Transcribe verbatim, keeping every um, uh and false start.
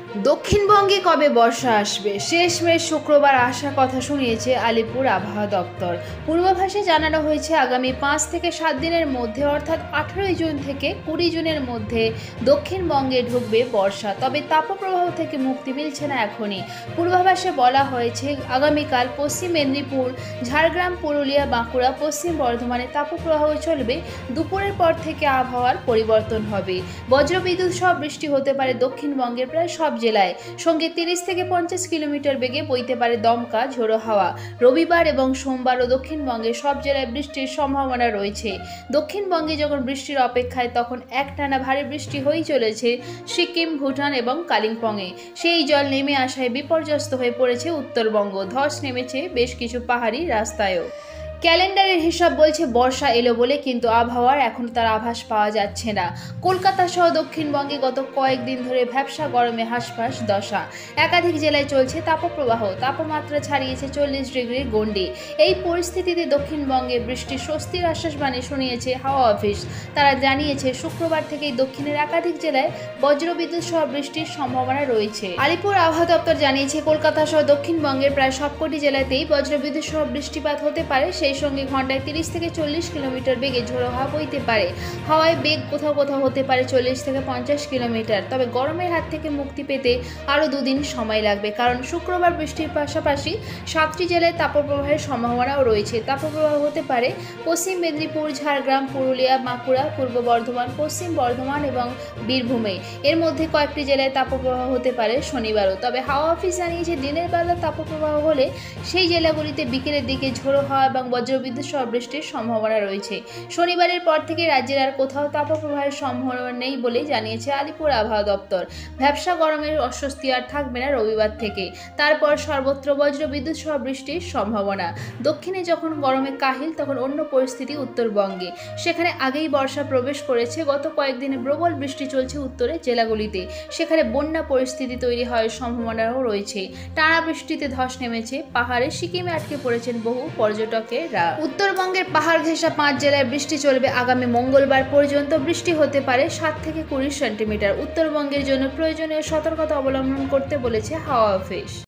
দক্ষিণবঙ্গে কবে বর্ষা আসবে? শেষমেশ শুক্রবার আসার কথা শুনিয়েছে আলিপুর আবহাওয়া দপ্তর। পূর্বাভাসে জানানো হয়েছে আগামী পাঁচ থেকে সাত দিনের মধ্যে অর্থাৎ আঠারোই জুন থেকে কুড়ি জুনের মধ্যে দক্ষিণবঙ্গে ঢুকবে বর্ষা। তবে তাপপ্রবাহ থেকে মুক্তি মিলছে না এখনই। পূর্বাভাসে বলা হয়েছে আগামীকাল পশ্চিম মেদিনীপুর, ঝাড়গ্রাম, পুরুলিয়া, বাঁকুড়া, পশ্চিম বর্ধমানে তাপপ্রবাহ চলবে। দুপুরের পর থেকে আবহাওয়ার পরিবর্তন হবে। বজ্রবিদ্যুৎ সহ বৃষ্টি হতে পারে দক্ষিণবঙ্গের প্রায় সব জেলায়। সঙ্গে তিরিশ থেকে পঞ্চাশ কিলোমিটার বেগে বইতে পারে দমকা ঝোড়ো হাওয়া। রবিবার এবং সোমবারও দক্ষিণবঙ্গের সব জেলায় বৃষ্টির সম্ভাবনা রয়েছে। দক্ষিণবঙ্গে যখন বৃষ্টির অপেক্ষায় তখন একটানা ভারী বৃষ্টি হয়েই চলেছে সিকিম, ভুটান এবং কালিম্পংয়ে। সেই জল নেমে আসায় বিপর্যস্ত হয়ে পড়েছে উত্তরবঙ্গ। ধস নেমেছে বেশ কিছু পাহাড়ি রাস্তায়ও। ক্যালেন্ডারের হিসাব বলছে বর্ষা এলো বলে, কিন্তু আবহাওয়ার এখনও তার আভাস পাওয়া যাচ্ছে না। কলকাতা সহ দক্ষিণবঙ্গে গত কয়েকদিন ধরে ভ্যাপসা গরমে হাঁসফাঁস দশা। একাধিক জেলায় চলছে তাপপ্রবাহ। তাপমাত্রা ছাড়িয়েছে চল্লিশ ডিগ্রির গণ্ডি। এই পরিস্থিতিতে দক্ষিণবঙ্গে বৃষ্টির স্বস্তির আশ্বাস বাণী শুনিয়েছে হাওয়া অফিস। তারা জানিয়েছে শুক্রবার থেকেই দক্ষিণের একাধিক জেলায় বজ্রবিদ্যুৎ সহ বৃষ্টির সম্ভাবনা রয়েছে। আলিপুর আবহাওয়া দপ্তর জানিয়েছে কলকাতা সহ দক্ষিণবঙ্গের প্রায় সবকটি জেলাতেই বজ্রবিদ্যুৎ সহ বৃষ্টিপাত হতে পারে। সেই সঙ্গে ঘন্টায় তিরিশ থেকে চল্লিশ কিলোমিটার বেগে ঝোড়ো হাওয়া বইতে পারে। হাওয়ায় বেগ কোথাও কোথাও হতে পারে চল্লিশ থেকে পঞ্চাশ কিলোমিটার। তবে গরমের হাত থেকে মুক্তি পেতে আরও দুদিন সময় লাগবে, কারণ শুক্রবার বৃষ্টির পাশাপাশি সাতটি জেলায় তাপপ্রবাহের সম্ভাবনাও রয়েছে। তাপপ্রবাহ হতে পারে পশ্চিম মেদিনীপুর, ঝাড়গ্রাম, পুরুলিয়া, বাঁকুড়া, পূর্ব বর্ধমান, পশ্চিম বর্ধমান এবং বীরভূমে। এর মধ্যে কয়েকটি জেলায় তাপপ্রবাহ হতে পারে শনিবারও। তবে হাওয়া অফিস জানিয়েছে দিনের বেলা তাপপ্রবাহ হলে সেই জেলাগুলিতে বিকেলের দিকে ঝোড়ো হাওয়া এবং বজ্রবিদ্যুৎ সহ বৃষ্টির সম্ভাবনা রয়েছে। শনিবারের পর থেকে রাজ্যের আর কোথাও তাপপ্রবাহের সম্ভাবনা নেই বলে জানিয়েছে আলিপুর আবহাওয়া দপ্তর। ভ্যাপসা গরমের অস্বস্তি আর থাকবে না রবিবার থেকে। তারপর সর্বত্র বজ্রবিদ্যুৎ সহ বৃষ্টির সম্ভাবনা। দক্ষিণে যখন গরমে কাহিল, তখন অন্য পরিস্থিতি উত্তরবঙ্গে। সেখানে আগেই বর্ষা প্রবেশ করেছে। গত কয়েকদিনে প্রবল বৃষ্টি চলছে উত্তরের জেলাগুলিতে। সেখানে বন্যা পরিস্থিতি তৈরি হওয়ার সম্ভাবনাও রয়েছে। টানা বৃষ্টিতে ধস নেমেছে পাহাড়ে। সিকিমে আটকে পড়েছেন বহু পর্যটকেরা। উত্তরবঙ্গের পাহাড় ঘেঁষা পাঁচ জেলায় বৃষ্টি চলবে আগামী মঙ্গলবার পর্যন্ত। বৃষ্টি হতে পারে সাত থেকে কুড়ি সেন্টিমিটার। উত্তরবঙ্গের জন্য প্রয়োজনীয় সতর্কতা অবলম্বন করতে বলেছে হাওয়া অফিস।